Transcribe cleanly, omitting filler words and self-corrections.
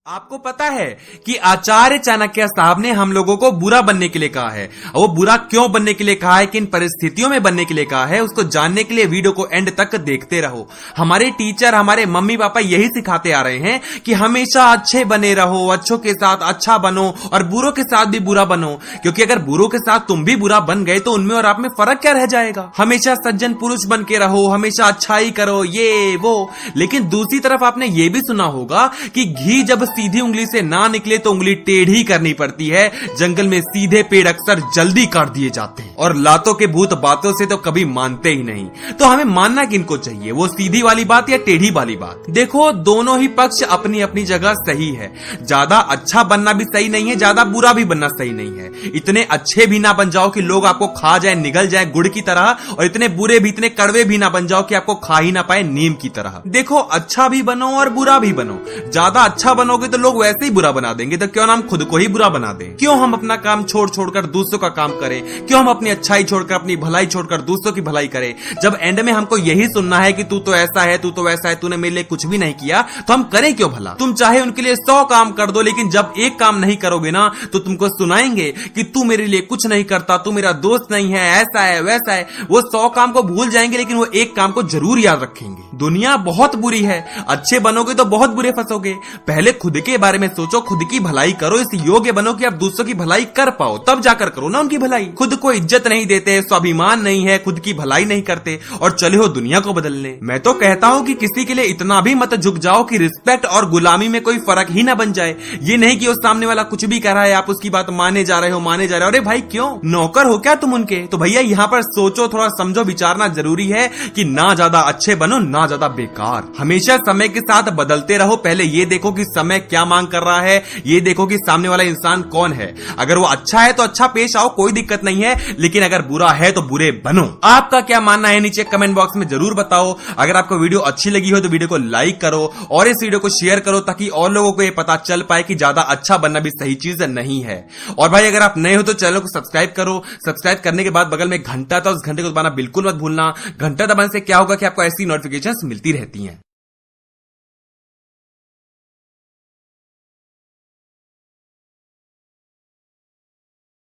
आपको पता है कि आचार्य चाणक्य साहब ने हम लोगों को बुरा बनने के लिए कहा है। वो बुरा क्यों बनने के लिए कहा है, किन परिस्थितियों में बनने के लिए कहा है, उसको जानने के लिए वीडियो को एंड तक देखते रहो। हमारे टीचर, हमारे मम्मी पापा यही सिखाते आ रहे हैं कि हमेशा अच्छे बने रहो, अच्छों के साथ अच्छा बनो और बुरों के साथ भी बुरा बनो, क्योंकि अगर बुरों के साथ तुम भी बुरा बन गए तो उनमें और आप में फर्क क्या रह जाएगा। हमेशा सज्जन पुरुष बन के रहो, हमेशा अच्छाई करो, ये वो। लेकिन दूसरी तरफ आपने ये भी सुना होगा कि घी जब सीधी उंगली से ना निकले तो उंगली टेढ़ी करनी पड़ती है। जंगल में सीधे पेड़ अक्सर जल्दी काट दिए जाते हैं और लातों के भूत बातों से तो कभी मानते ही नहीं। तो हमें मानना किनको चाहिए, वो सीधी वाली बात या टेढ़ी वाली बात? देखो, दोनों ही पक्ष अपनी अपनी जगह सही है। ज्यादा अच्छा बनना भी सही नहीं है, ज्यादा बुरा भी बनना सही नहीं है। इतने अच्छे भी ना बन जाओ कि लोग आपको खा जाए, निगल जाए गुड़ की तरह, और इतने बुरे भी, इतने कड़वे भी ना बन जाओ कि आपको खा ही ना पाए नीम की तरह। देखो, अच्छा भी बनो और बुरा भी बनो। ज्यादा अच्छा बनोगे तो लोग वैसे ही बुरा बना देंगे, तो क्यों ना हम खुद को ही बुरा बना दें? क्यों हम अपना काम छोड़ छोड़कर दूसरों का काम करें? क्यों हम अपनी अच्छाई छोड़कर, अपनी भलाई छोड़कर दूसरों की भलाई करें? जब एंड में हमको यही सुनना है कि तू तो ऐसा है, तू तो वैसा है, तूने मेरे लिए कुछ भी नहीं किया, तो हम करें क्यों भला? तुम चाहे उनके लिए 100 काम कर दो, लेकिन जब एक काम नहीं करोगे ना तो तुमको सुनाएंगे कि तू मेरे लिए कुछ नहीं करता, तू मेरा दोस्त नहीं है, ऐसा है वैसा है। वो 100 काम को भूल जाएंगे, लेकिन वो एक काम को जरूर याद रखेंगे। दुनिया बहुत बुरी है, अच्छे बनोगे तो बहुत बुरे फंसोगे। पहले खुद के बारे में सोचो, खुद की भलाई करो, इस योग्य बनो कि आप दूसरों की भलाई कर पाओ, तब जाकर करो ना उनकी भलाई। खुद को इज्जत नहीं देते, स्वाभिमान नहीं है, खुद की भलाई नहीं करते और चले हो दुनिया को बदलने। मैं तो कहता हूं कि किसी के लिए इतना भी मत झुक जाओ कि रिस्पेक्ट और गुलामी में कोई फर्क ही ना बन जाए। ये नहीं कि वो सामने वाला कुछ भी कह रहा है, आप उसकी बात माने जा रहे हो, माने जा रहे हो। अरे भाई, क्यों? नौकर हो क्या तुम उनके? तो भैया यहाँ पर सोचो, थोड़ा समझो, विचारना जरूरी है कि ना ज्यादा अच्छे बनो, ना ज्यादा बेकार। हमेशा समय के साथ बदलते रहो। पहले ये देखो कि समय क्या मांग कर रहा है, ये देखो कि सामने वाला इंसान कौन है। अगर वो अच्छा है तो अच्छा पेश आओ, कोई दिक्कत नहीं है, लेकिन अगर बुरा है तो बुरे बनो। आपका क्या मानना है नीचे कमेंट बॉक्स में जरूर बताओ। अगर आपको वीडियो अच्छी लगी हो तो वीडियो को लाइक करो और इस वीडियो को शेयर करो, ताकि और लोगों को ये पता चल पाए कि ज्यादा अच्छा बनना भी सही चीज नहीं है। और भाई, अगर आप नए हो तो चैनल को सब्सक्राइब करो। सब्सक्राइब करने के बाद बगल में घंटा था, उस घंटे को दबाना बिल्कुल मत भूलना। घंटा दबाने से क्या होगा कि आपको ऐसी नोटिफिकेशंस मिलती रहती हैं।